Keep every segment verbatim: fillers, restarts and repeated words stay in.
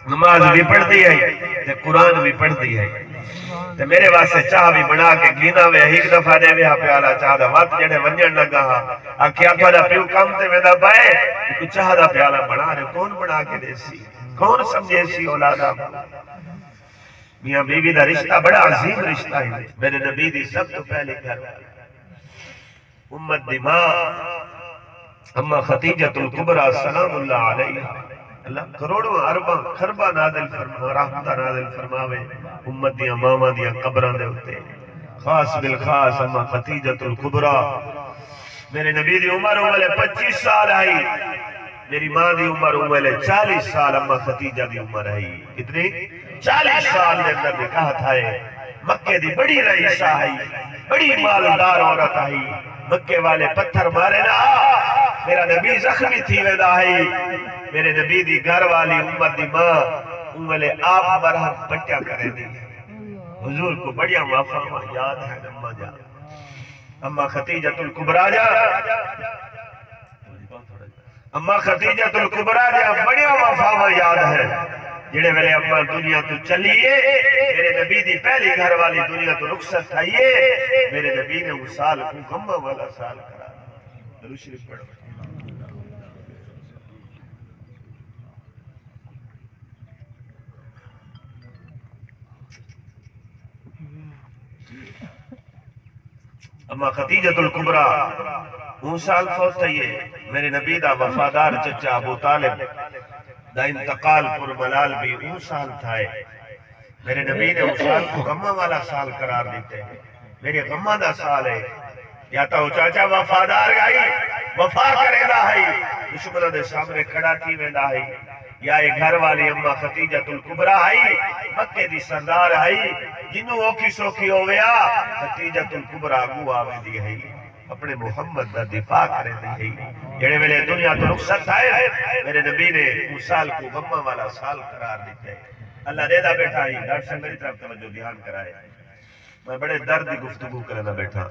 نماز بھی پڑھ دی ہے تے قرآن بھی پڑھ دی ہے تے میرے واسطے چاہ بھی بنا کے گینا وے ایک دفعہ دے وے پیالا چاہ دا وقت جڑے ونجن لگا آکھیا تھوڑا پیو کم تے ویندا بائے تو چاہ دا پیالہ بنا رہے کون بنا کے دے سی کون سمجھے سی اولادا میاں بیوی دا رشتہ بڑا عظیم رشتہ ہے میرے نبی دی سب تو پہلے گھر امت دی ماں اما خدیجۃ الکبریٰ سلام اللہ علیہ اللہ کروڑوں ارباں خربہ نازل فرما رحمتہ نازل فرماوے امت دیاں ماما دیاں قبران دے ہوتے خاص بالخاص اما خدیجۃ الکبریٰ میرے نبی دی عمر والے پچیس سال آئی میری ماں دی عمر والے چالیس سال اما خدیجہ دی عمر آئی کتنی چالیس سال دے اندر نکاح تھا مکے دی بڑی رئیسہ آئی بڑی مالدار عورت آئی مکے والے پتھر مارے نا میرا نبی زخمی تھی ویدہ آئی میرے نبی دی گھر والی امت دی ماں امولے آپ برہم پٹیا کرے دی حضور کو بڑیا وفا یاد ہے اما جا اما خدیجۃ الکبریٰ جا اما خدیجۃ الکبریٰ جا بڑیا وفا یاد ہے جڑے ویلے اما دنیا تو چلیے میرے نبی دی پہلی گھر والی دنیا تو رخصت تھائیے میرے نبی نے وہ سال کو غمہ والا سال کرا درود شریف پڑھو اما خدیجۃ الکبریٰ اون سال فوت تھائیے میرے نبی دا وفادار چچا ابو طالب دا انتقال پر ملال بھی اون سال تھائے میرے نبی نے اون سال کو غمہ والا سال قرار دیتے ہیں میرے غمہ دا سال ہے یا تو چاچا وفادار گائی وفا کرے دا ہے دشمنہ دے سامنے کھڑا تھی ویندہ ہے یا ایک گھر والی اما خدیجۃ الکبریٰ آئی مکے دی سردار آئی جنہوں اوکی سوکی ہویا خدیجۃ الکبریٰ گو آوے دی ہے اپنے محمد دا دفاع کرے دی ہے جڑے ویلے دنیا تو رخصت آئے میرے نبی نے اس سال کو غمہ والا سال قرار دیتے اللہ دے دا بیٹھا ہی ڈاکٹر سے میری طرف توجہ دھیان کرائے میں بڑے درد دی گفتگو کرنا بیٹھا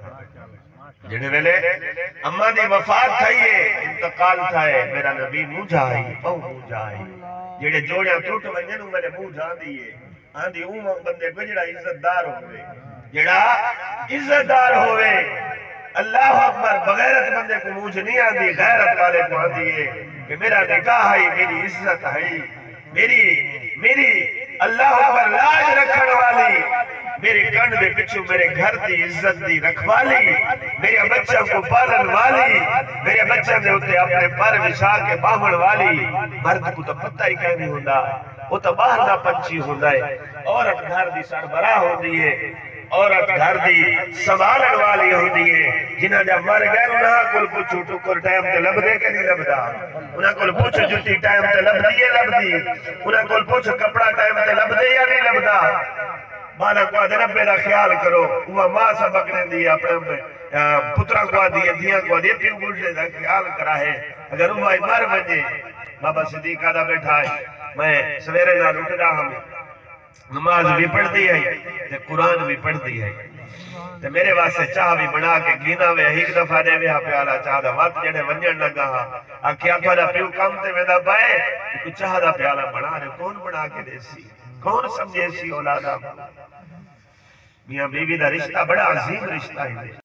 جڑے ویلے اما دی وفات تھائیے انتقال تھائے میرا نبی منہ جائی پاؤں منہ جائی جڑے جوڑیاں ٹوٹ ونجن میرے منہ جان دیئے آن دی اون بندے کو جڑا عزت دار ہوئے جڑا عزت دار ہوئے اللہ اکبر بغیرت بندے کو مجھ نہیں آن دی غیرت والے کو آن دیئے کہ میرا نکاح ہے میری عزت ہے میری میری اللہ اکبر لاج رکھن والی میرے کنڈ دے پچھو میرے گھر دی عزت دی رکھوالی میرے بچہ کو پالن والی میرے بچہ دے ہوتے اپنے پر وشا کے باہن والی مرد کو تو پتہ ہی کہنی ہوندہ وہ تو باہر نہ پنچی ہوندہ ہے عورت گھر دی سربراہ ہوندی ہے عورت گھر دی سنبھالن والی ہوندی ہے جنہاں جب مر گئے انہاں کل پوچھو ٹکر ٹائم تے لب دے کہ نہیں لب دا انہاں کل پوچھو جتی ٹائم تے لب دیئے لب دی انہاں کل پوچھو کپڑا ٹائم تے لب دے یا نہیں لب دا مانا کو آدھے ربے دا خیال کرو وہ ماں سبق نے دی اپنے پترہ کو آدھی دیا کو آدھی پیو گوشے دا خیال کرا ہے اگر وہ مر بجے بابا صدیق آدھا بیٹھا ہے میں سویرے نہ لوٹ رہا ہمیں نماز بھی پڑھ دی ہے تے قرآن بھی پڑھ دی ہے تے میرے واسطے چاہ بھی بنا کے گینا وے ایک دفعہ دے وے پیالا چاہ دا وقت جڑے ونجن لگا آکھیا تھوڑا پیو کم تے ویندا بائے تو چاہ دا پیالا بنا رہے کون بنا کے دے سی کون سمجھے سی اولادا میاں بیوی دا رشتہ بڑا عظیم رشتہ ہے